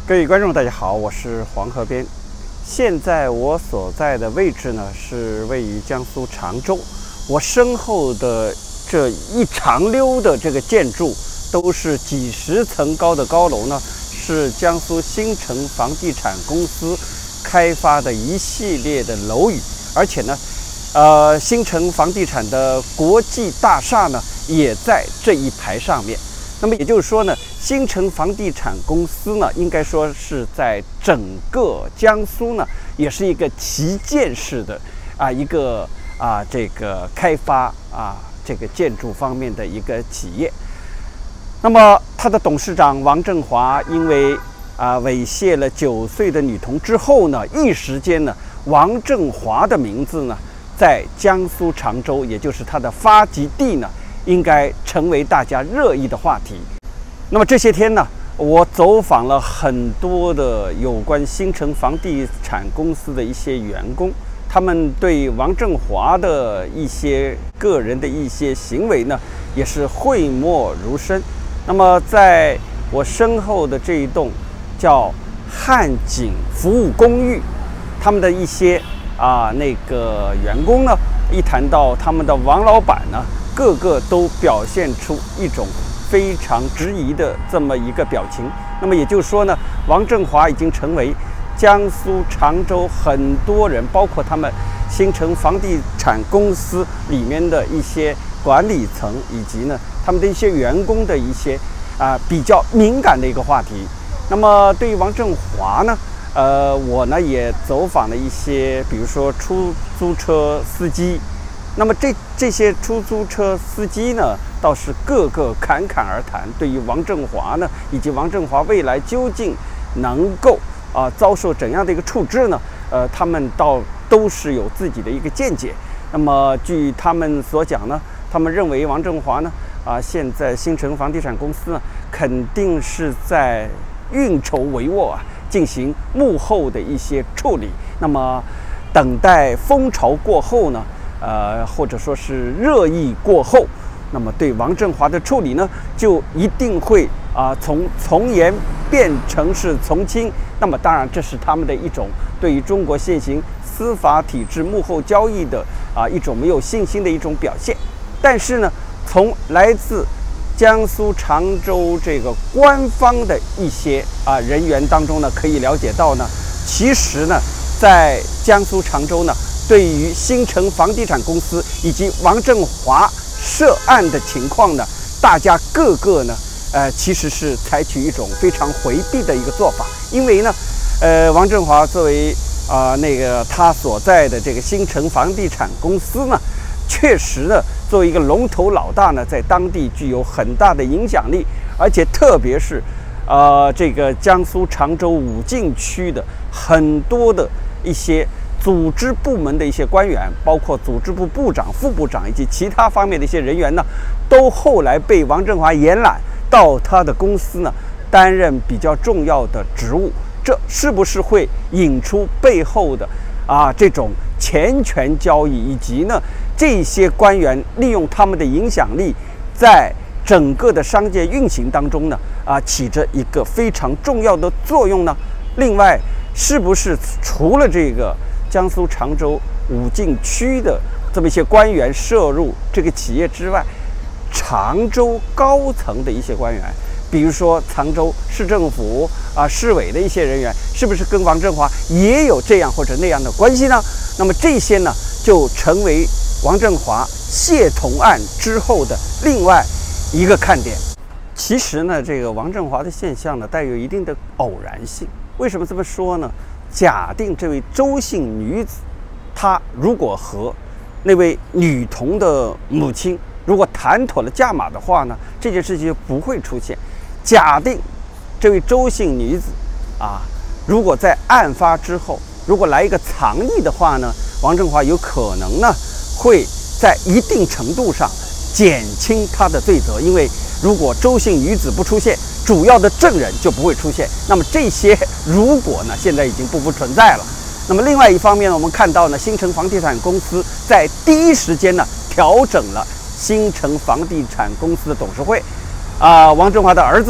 各位观众，大家好，我是黄河边。现在我所在的位置呢，是位于江苏常州。我身后的这一长溜的这个建筑，都是几十层高的高楼呢，是江苏新城房地产公司开发的一系列的楼宇，而且呢，新城房地产的国际大厦呢，也在这一排上面。那么也就是说呢，新城房地产公司呢，应该说是在整个江苏呢，也是一个旗舰式的这个开发这个建筑方面的一个企业。那么他的董事长王振华因为猥亵了9岁的女童之后呢，一时间呢，王振华的名字呢，在江苏常州，也就是他的发迹地呢，应该成为大家热议的话题。那么这些天呢，我走访了很多的有关新城房地产公司的一些员工，他们对王振华的一些个人的一些行为呢，也是讳莫如深。那么在我身后的这一栋叫汉景服务公寓，他们的一些那个员工呢，一谈到他们的王老板呢，个个都表现出一种非常质疑的这么一个表情。那么也就是说呢，王振华已经成为江苏常州很多人，包括他们新城房地产公司里面的一些管理层，以及呢他们的一些员工的一些比较敏感的一个话题。那么对于王振华呢，我呢也走访了一些，比如说出租车司机。那么这些出租车司机呢，倒是个个侃侃而谈，对于王振华呢，以及王振华未来究竟能够遭受怎样的一个处置呢？他们都是有自己的一个见解。那么据他们所讲呢，他们认为王振华呢，现在新城房地产公司呢，肯定是在运筹帷幄进行幕后的一些处理。那么等待风潮过后呢，或者说是热议过后，那么对王振华的处理呢，就一定会从严变成是从轻。那么当然，这是他们的一种对于中国现行司法体制幕后交易的一种没有信心的一种表现。但是呢，从来自江苏常州这个官方的一些人员当中呢，可以了解到呢，其实呢，在江苏常州呢，对于新城房地产公司以及王振华涉案的情况呢，大家个个呢，其实是采取一种非常回避的一个做法。因为呢，王振华作为他所在的这个新城房地产公司呢，确实呢，作为一个龙头老大呢，在当地具有很大的影响力，而且特别是这个江苏常州武进区的很多的一些组织部门的一些官员，包括组织部部长、副部长以及其他方面的一些人员呢，都后来被王振华延揽到他的公司呢，担任比较重要的职务。这是不是会引出背后的这种钱权交易，以及呢这些官员利用他们的影响力，在整个的商界运行当中呢起着一个非常重要的作用呢？另外，是不是除了这个江苏常州武进区的这么一些官员涉入这个企业之外，常州高层的一些官员，比如说常州市政府市委的一些人员，是不是跟王振华也有这样或者那样的关系呢？那么这些呢，就成为王振华械童案之后的另外一个看点。其实呢，这个王振华的现象呢，带有一定的偶然性。为什么这么说呢？假定这位周姓女子，她如果和那位女童的母亲如果谈妥了价码的话呢，这件事情就不会出现。假定这位周姓女子如果在案发之后，如果来一个藏匿的话呢，王振华有可能呢会在一定程度上减轻他的罪责。因为如果周姓女子不出现，主要的证人就不会出现。那么这些如果呢，现在已经不复存在了。那么另外一方面呢，我们看到呢，新城房地产公司在第一时间呢调整了新城房地产公司的董事会。王振华的儿子呢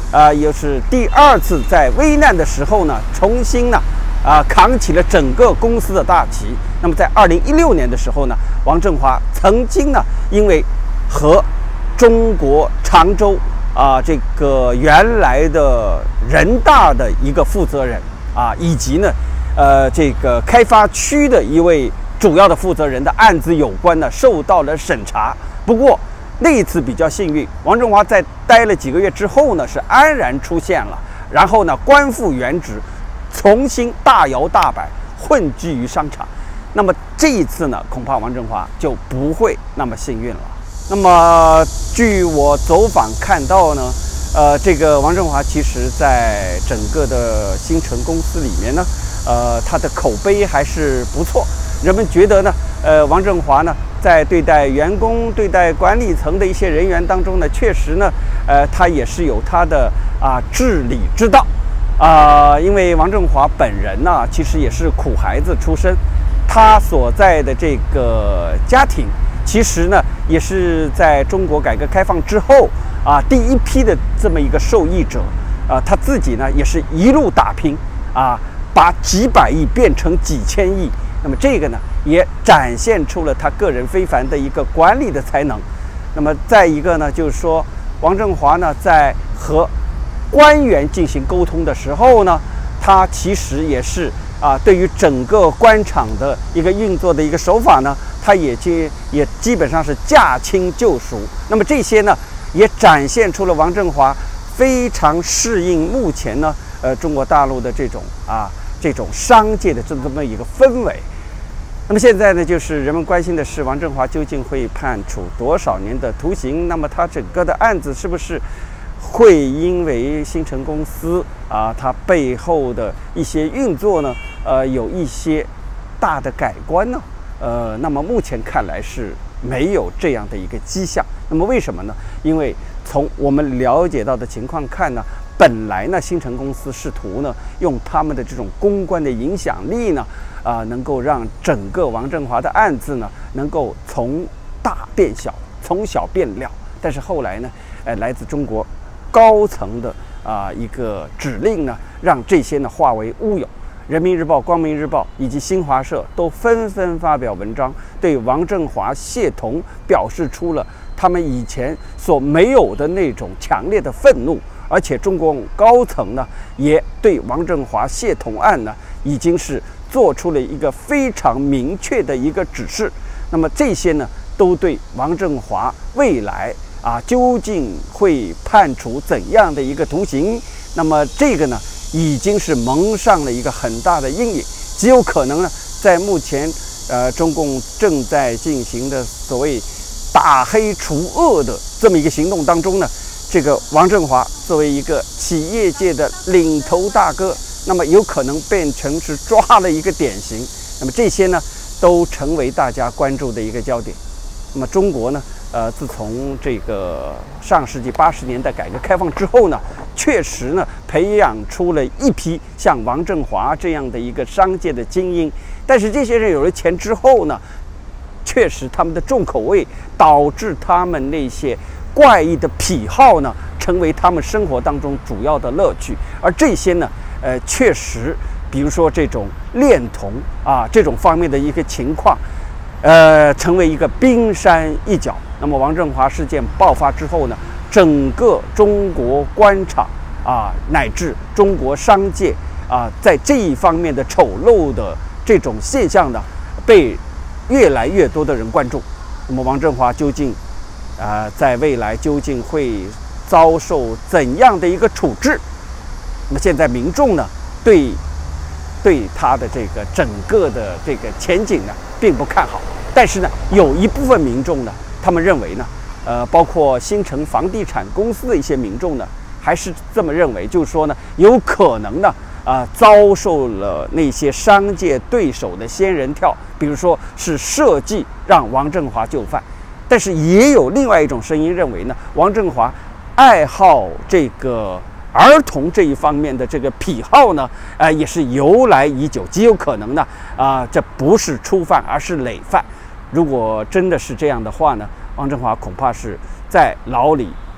又是第2次在危难的时候呢，重新呢扛起了整个公司的大旗。那么在2016年的时候呢，王振华曾经呢，因为和中国常州这个原来的人大的一个负责人以及呢这个开发区的一位主要的负责人的案子有关呢，受到了审查。不过那一次比较幸运，王振华在待了几个月之后呢，是安然出现了，然后呢官复原职，重新大摇大摆混迹于商场。那么这一次呢，恐怕王振华就不会那么幸运了。那么据我走访看到呢，这个王振华其实在整个的新城公司里面呢，他的口碑还是不错。人们觉得呢，王振华呢，在对待员工、对待管理层的一些人员当中呢，确实呢，他也是有他的治理之道。因为王振华本人呢，其实也是苦孩子出身，他所在的这个家庭，其实呢，也是在中国改革开放之后第一批的这么一个受益者。他自己呢，也是一路打拼把几百亿变成几千亿。那么这个呢，也展现出了他个人非凡的一个管理的才能。那么再一个呢，就是说王振华呢，在和官员进行沟通的时候呢，他其实也是对于整个官场的一个运作的一个手法呢，他也基本上是驾轻就熟。那么这些呢，也展现出了王振华非常适应目前呢中国大陆的这种商界的这么一个氛围。那么现在呢，就是人们关心的是王振华究竟会判处多少年的徒刑？那么他整个的案子是不是会因为新城公司它背后的一些运作呢，有一些大的改观呢？那么目前看来是没有这样的一个迹象。那么为什么呢？因为从我们了解到的情况看呢，本来呢，新城公司试图呢，用他们的这种公关的影响力呢，能够让整个王振华的案子呢，能够从大变小，从小变了。但是后来呢，来自中国高层的一个指令呢，让这些呢化为乌有。人民日报、光明日报以及新华社都纷纷发表文章，对王振华谢童表示出了他们以前所没有的那种强烈的愤怒。而且中国高层呢，也对王振华谢童案呢，已经是做出了一个非常明确的一个指示。那么这些呢，都对王振华未来究竟会判处怎样的一个徒刑，那么这个呢，已经是蒙上了一个很大的阴影。极有可能呢，在目前中共正在进行的所谓打黑除恶的这么一个行动当中呢，这个王振华作为一个企业界的领头大哥，那么有可能变成是抓了一个典型。那么这些呢，都成为大家关注的一个焦点。那么中国呢，自从这个上世纪80年代改革开放之后呢，确实呢，培养出了一批像王振华这样的一个商界的精英。但是这些人有了钱之后呢，确实他们的重口味导致他们那些怪异的癖好呢，成为他们生活当中主要的乐趣。而这些呢，确实，比如说这种恋童这种方面的一个情况，成为一个冰山一角。那么王振华事件爆发之后呢，整个中国官场乃至中国商界在这一方面的丑陋的这种现象呢，被越来越多的人关注。那么王振华究竟在未来究竟会遭受怎样的一个处置？那么现在民众呢，对他的这个整个的这个前景呢，并不看好。但是呢，有一部分民众呢，他们认为呢，包括新城房地产公司的一些民众呢，还是这么认为，就是说呢，有可能呢，遭受了那些商界对手的仙人跳，比如说是设计让王振华就范。但是也有另外一种声音认为呢，王振华爱好这个儿童这一方面的这个癖好呢，也是由来已久，极有可能呢，这不是初犯，而是累犯。如果真的是这样的话呢，王振华恐怕是在牢里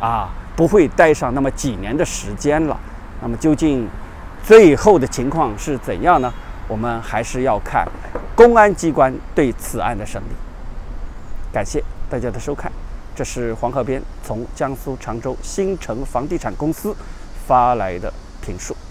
不会待上那么几年的时间了。那么究竟最后的情况是怎样呢？我们还是要看公安机关对此案的审理。感谢大家的收看，这是黄河边从江苏常州新城房地产公司发来的评述。